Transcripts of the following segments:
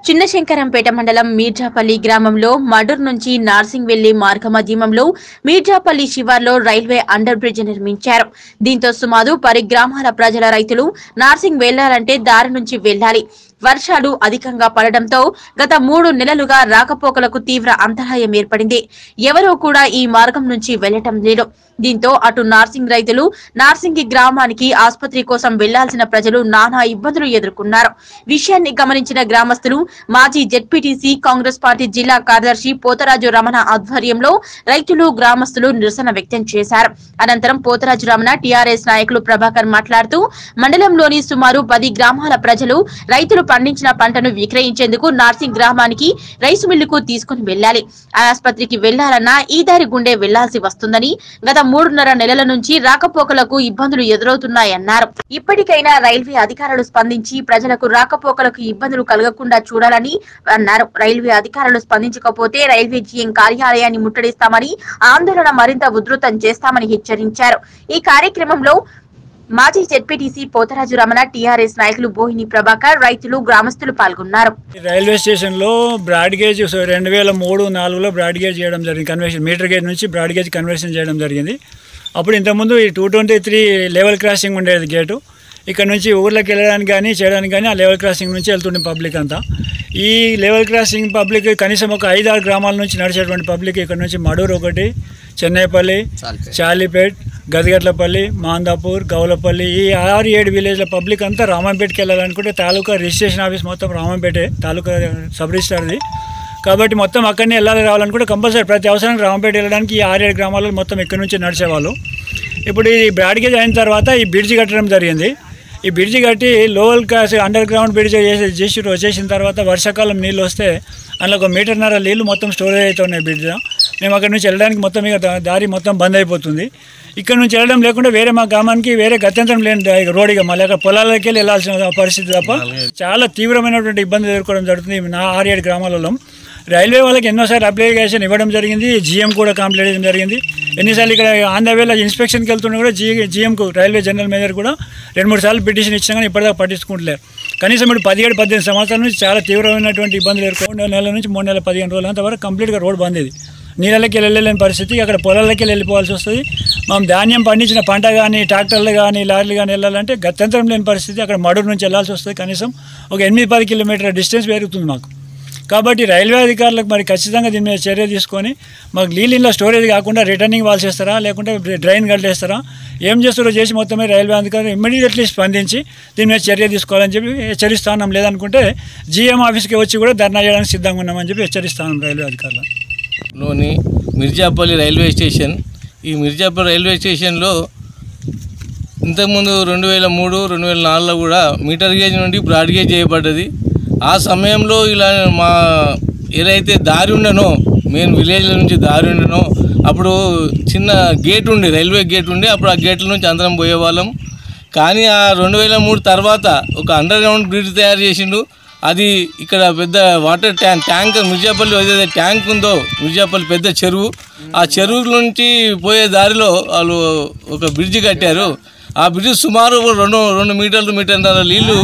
చిన్నశంకరంపేట మండలం మీర్జాపల్లి గ్రామంలో మడూర్ నుంచి నార్సింగ్ వెళ్లే మార్గమధ్యమంలో మీర్జాపల్లి శివార్లో రైల్వే అండర్ బ్రిడ్జ్ నిర్మించారు. దీంతో సుమారు 10 గ్రామాల ప్రజల రైతులు నార్సింగ్ వెళ్లాలంటే దారి నుంచి వెళ్లాలి. వర్షాలు అధికంగా పడడంతో గత 3 నెలలుగా రాకపోకలకు తీవ్ర అంతరాయం ఏర్పడింది. ఎవరూ కూడా ఈ మార్గం నుంచి వెళ్లటం లేదు. దీంతో అటు నార్సింగ్ రైతులు, నార్సింగి గ్రామానికి ఆసుపత్రి కోసం వెళ్లాల్సిన ప్రజలు నానా ఇబ్బందులు ఎదుర్కొన్నారు. విషయాన్ని గమనించిన గ్రామస్తులు మాజీ జెడ్పీటీసీ కాంగ్రెస్ పార్టీ జిల్లా కార్యదర్శి పోతరాజు రమణ ఆధ్వర్యంలో రైతులు, గ్రామస్తులు నిరసన వ్యక్తం చేశారు. అనంతరం పోతరాజు రమణ టీఆర్ఎస్ నాయకులు ప్రభాకర్ మాట్లాడుతూ మండలంలోని సుమారు 10 గ్రామాల ప్రజలు రైతులు పండించిన పంటను విక్రయించేందుకు నార్సింగ్ గ్రామానికి రైసు మిల్లుకు తీసుకుని వెళ్లాలి. ఆసుపత్రికి వెళ్లాలన్నా ఈ దారి గుండే వెళ్లాల్సి వస్తుందని, గత 3.5 నెలల నుంచి రాకపోకలకు ఇబ్బందులు ఎదురవుతున్నాయన్నారు. ఇప్పటికైనా రైల్వే అధికారులు స్పందించి ప్రజలకు రాకపోకలకు ఇబ్బందులు కలగకుండా చూడాలని అన్నారు. రైల్వే అధికారులు స్పందించకపోతే రైల్వే జీఎం కార్యాలయాన్ని ముట్టడిస్తామని, ఆందోళన మరింత ఉధృతం చేస్తామని హెచ్చరించారు. ఈ కార్యక్రమంలో మాజీ జెడ్పీటీసీ పోతరాజు రమణ, టీఆర్ఎస్ నాయకులు బోహిని ప్రభాకర్, రైతులు, గ్రామస్తులు పాల్గొన్నారు. రైల్వే స్టేషన్ లో బ్రాడ్ గేజ్ 2003-4లో బ్రాడ్ గేజ్ చేయడం జరిగింది. కన్వర్షన్ మీటర్ గేజ్ నుంచి బ్రాడ్ గేజ్ కన్వర్షన్ చేయడం జరిగింది. అప్పుడు ఇంతకుముందు ఈ 223 లెవెల్ క్రాసింగ్ ఉండేది గేటు. ఇక్కడ నుంచి ఊర్లోకి వెళ్ళడానికి కానీ చేయడానికి కానీ ఆ లెవెల్ క్రాసింగ్ నుంచి వెళ్తుండే పబ్లిక్ అంతా. ఈ లెవెల్ క్రాసింగ్ పబ్లిక్ కనీసం ఒక 5-6 గ్రామాల నుంచి నడిచేటువంటి పబ్లిక్ ఇక్కడ నుంచి మడూరు ఒకటి, చెన్నైపల్లి, చాలిపేట్, గదిగట్లపల్లి, మాందాపూర్, గౌలపల్లి ఈ 6-7 విలేజ్ల పబ్లిక్ అంతా రామంపేటకి వెళ్ళాలనుకుంటే తాలూకా రిజిస్ట్రేషన్ ఆఫీస్ మొత్తం రామంపేటే, తాలూకా సబ్ రిజిస్టార్ది కాబట్టి మొత్తం అక్కడనే వెళ్ళాలి రావాలనుకుంటే కంపల్సరీ ప్రతి అవసరానికి రామంపేట వెళ్ళడానికి ఈ 6-7 గ్రామాలలో మొత్తం ఇక్కడి నుంచి నడిచేవాళ్ళు. ఇప్పుడు ఈ బ్రాడ్ గేజ్ అయిన తర్వాత ఈ బ్రిడ్జి కట్టడం జరిగింది. ఈ బ్రిడ్జి కట్టి level cross underground bridge వచ్చేసిన తర్వాత వర్షాకాలం నీళ్ళు వస్తే అందులో 1.5 మీటర్ నీళ్ళు మొత్తం స్టోరేజ్ అవుతున్నాయి బ్రిడ్జ్లో. మేము అక్కడి నుంచి వెళ్ళడానికి మొత్తం ఇక దారి మొత్తం బంద్ అయిపోతుంది. ఇక్కడ నుంచి వెళ్ళడం లేకుండా వేరే మా గ్రామానికి వేరే గత్యంతరం లేని రోడ్ ఇక మళ్ళీ అక్కడ పొలాలకి వెళ్ళి వెళ్ళాల్సిన పరిస్థితి తప్ప చాలా తీవ్రమైనటువంటి ఇబ్బందులు ఎదుర్కోవడం జరుగుతుంది. నా 6-7 గ్రామాలలో రైల్వే వాళ్ళకి ఎన్నోసార్లు అప్లికేషన్ ఇవ్వడం జరిగింది. జీఎం కూడా కంప్లీట్ చేయడం జరిగింది. ఎన్నిసార్లు ఇక్కడ ఆన్ ద వేలో ఇన్స్పెక్షన్కి వెళ్తున్నా కూడా జీఎంకు రైల్వే జనరల్ మేనేజర్ కూడా 2-3 సార్లు పిటిషన్ ఇచ్చినా కానీ ఇప్పటిదాకా పట్టించుకుంటలేరు. కనీసం ఇప్పుడు 17-18 సంవత్సరాల నుంచి చాలా తీవ్రమైనటువంటి ఇబ్బందులు ఎదుర్కొని 2 నెలల నుంచి 3 నెలల 15 రోజులు అంతవరకు కంప్లీట్గా రోడ్ బంద్. ఇది నీళ్ళకి వెళ్ళలేని పరిస్థితి. అక్కడ పొలాలకి వెళ్ళిపోవాల్సి వస్తుంది. మనం ధాన్యం పండించిన పంట కానీ ట్రాక్టర్లు కానీ లారీలు కానీ వెళ్ళాలంటే గత్యంతరం లేని పరిస్థితి. అక్కడ మడూరు నుంచి వెళ్ళాల్సి వస్తుంది. కనీసం ఒక 8-10 కిలోమీటర్ల డిస్టెన్స్ పెరుగుతుంది మాకు. కాబట్టి రైల్వే అధికారులకు మరి ఖచ్చితంగా దీని మీద చర్య తీసుకొని మాకు నీళ్ళ స్టోరేజ్ కాకుండా రిటర్నింగ్ వాల్స్ వేస్తారా, లేకుంటే డ్రైన్ కట్టేస్తారా, ఏం చేస్తారో చేసి మొత్తమే రైల్వే అధికారులు ఇమ్మీడియట్లీ స్పందించి దీని మీద చర్య తీసుకోవాలని చెప్పి హెచ్చరిస్తున్నాం. లేదనుకుంటే జీఎం ఆఫీస్కి వచ్చి కూడా ధర్నా చేయడానికి సిద్ధంగా ఉన్నామని చెప్పి హెచ్చరిస్తున్నాం రైల్వే అధికారులు. Mirjapalli railway station. ఈ మిర్జాపల్లి రైల్వే స్టేషన్లో ఇంతకుముందు 2003-2004లో కూడా మీటర్ గేజ్ నుండి బ్రాడ్ గేజ్ చేయబడ్డది. ఆ సమయంలో ఇలా మా ఏదైతే దారి ఉండనో, మెయిన్ విలేజ్ల నుంచి దారి ఉండనో అప్పుడు చిన్న గేట్ ఉండి, రైల్వే గేట్ ఉండి, అప్పుడు ఆ గేట్ల నుంచి అందరం పోయేవాళ్ళం. కానీ ఆ 2003 తర్వాత ఒక అండర్ గ్రౌండ్ బ్రిడ్జ్ తయారు చేసిండు. అది ఇక్కడ పెద్ద వాటర్ ట్యాంక్ మిర్జాపల్లి ఏదైతే ట్యాంక్ ఉందో, మిర్జాపల్లి పెద్ద చెరువు, ఆ చెరువు నుంచి పోయే దారిలో వాళ్ళు ఒక బ్రిడ్జ్ కట్టారు. ఆ బ్రిడ్జ్ సుమారు 2 మీటర్లు, మీటర్న్నర నీళ్ళు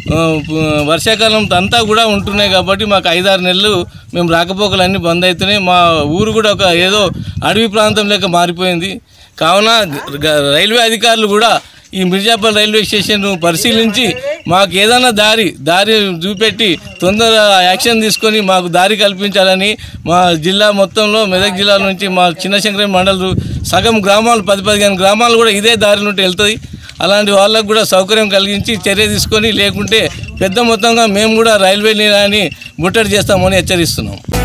వర్షాకాలం అంతా కూడా ఉంటున్నాయి. కాబట్టి మాకు 5-6 నెలలు మేము రాకపోకలు అన్నీ బంద్ అవుతున్నాయి. మా ఊరు కూడా ఒక ఏదో అడవి ప్రాంతం లెక్క మారిపోయింది. కావున రైల్వే అధికారులు కూడా ఈ మిర్జాపల్లి రైల్వే స్టేషన్ పరిశీలించి మాకు ఏదైనా దారి చూపెట్టి తొందర యాక్షన్ తీసుకొని మాకు దారి కల్పించాలని మా జిల్లా మొత్తంలో మెదక్ జిల్లా నుంచి మా చిన్నశంకరం మండలం సగం గ్రామాలు 10-15 గ్రామాలు కూడా ఇదే దారి నుండి వెళ్తాయి. అలాంటి వాళ్ళకు కూడా సౌకర్యం కలిగించి చర్య తీసుకొని, లేకుంటే పెద్ద మొత్తంగా మేము కూడా రైల్వే నీళ్ళని ముట్టడి చేస్తామని హెచ్చరిస్తున్నాం.